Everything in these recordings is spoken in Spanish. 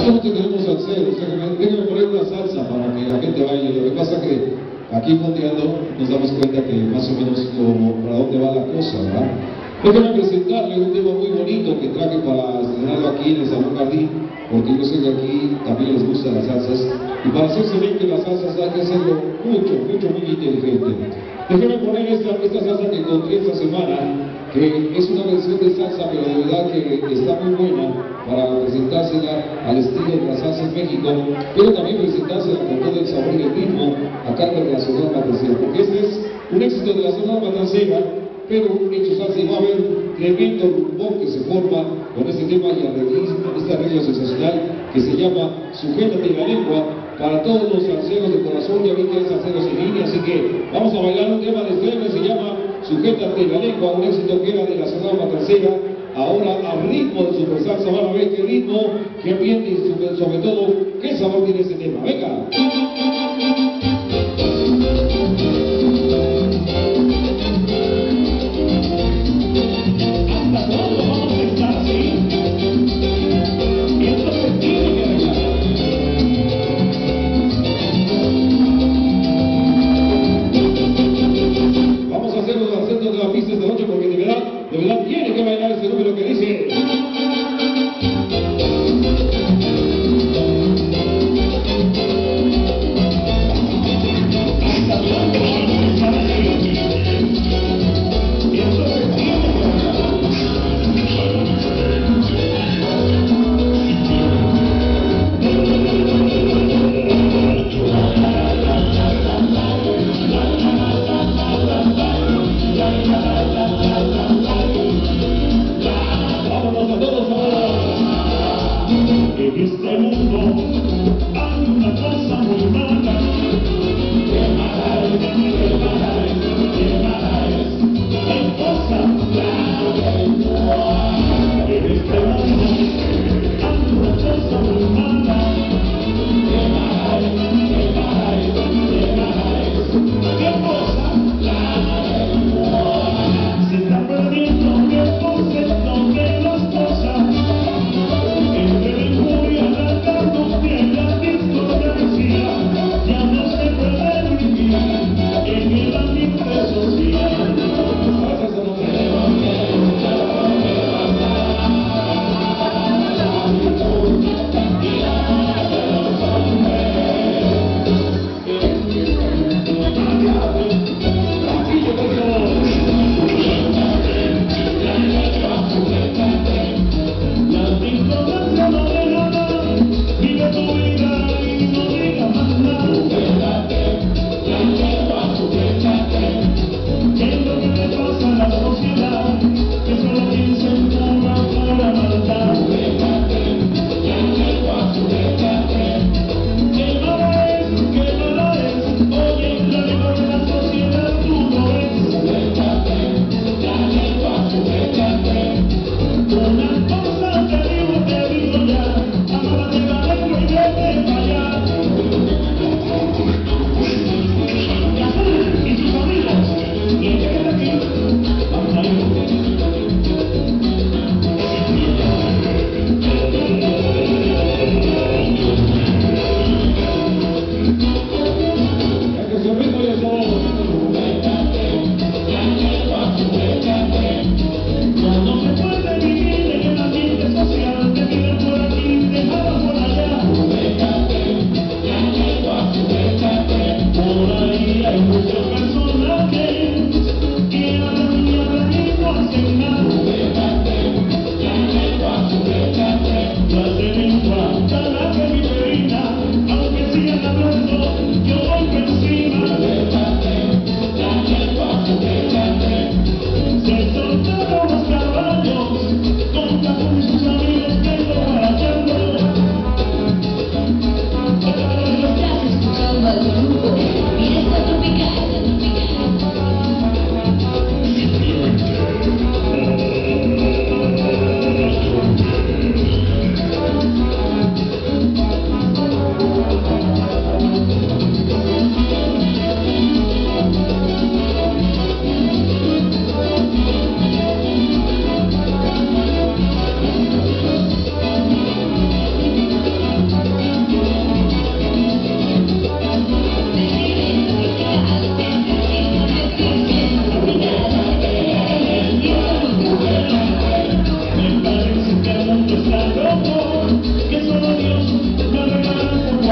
solamente tenemos salseros, o sea, déjenme poner una salsa para que la gente baile. Lo que pasa es que aquí fondeando nos damos cuenta que más o menos como para dónde va la cosa, ¿verdad? Déjenme presentarle un tema muy bonito que traje para estrenarlo aquí en el Salón Jardín, porque yo sé que aquí también les gustan las salsas, y para hacerse bien que las salsas hay que hacerlo muy inteligente. Déjenme poner esta salsa que encontré esta semana, que es una versión de salsa, pero de verdad que está muy buena para presentársela al estilo de la salsa en México, pero también presentársela con todo el sabor y el ritmo a cargo de la Sonora Matancera, porque este es un éxito de la Sonora Matancera, pero hecho salsa, y va a haber tremendo rumbo que se forma con este tema y este arreglo sensacional que se llama Sujétate la Lengua, para todos los salseros de corazón. Ya vi que hay salseros en línea, así que vamos a bailar un tema de estreno que se llama Sujétate la Lengua, un éxito que era de la Sonora Matancera. Ahora al ritmo de super salsa, van a ver qué ritmo, qué ambiente y sobre todo qué sabor tiene ese tema. ¡Venga! Esta noche, porque de verdad tiene que bailar este número que dice. En este mundo hay una cosa muy mala. Qué mala es, qué mala es, qué mala es. Qué cosa en este mundo hay una cosa muy mala. Qué mala es, qué mala es, qué mala es. Qué cosa se está perdiendo el concepto de las cosas. Entre el injuria, la carne.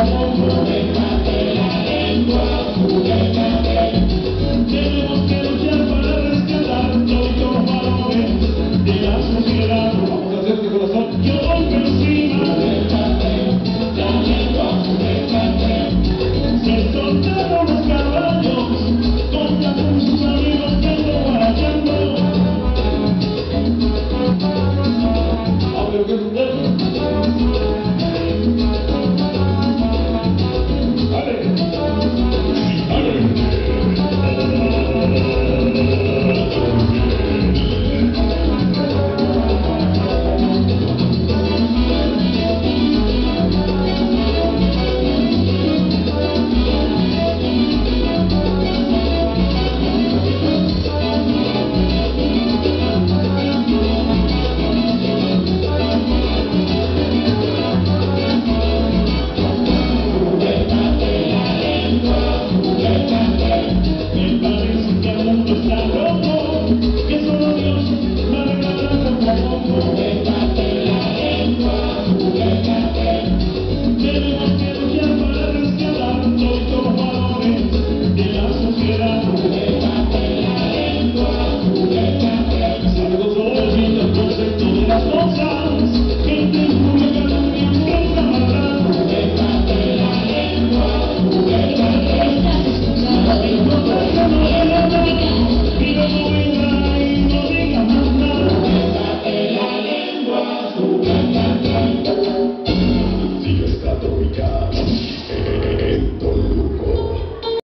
Tenemos que luchar para rescatar todos los valores de la sociedad. Vamos a hacer que corazón. Yo voy por encima. Se soltaron los caballos, contando con sus amigos que ando guarachando. Ah, pero que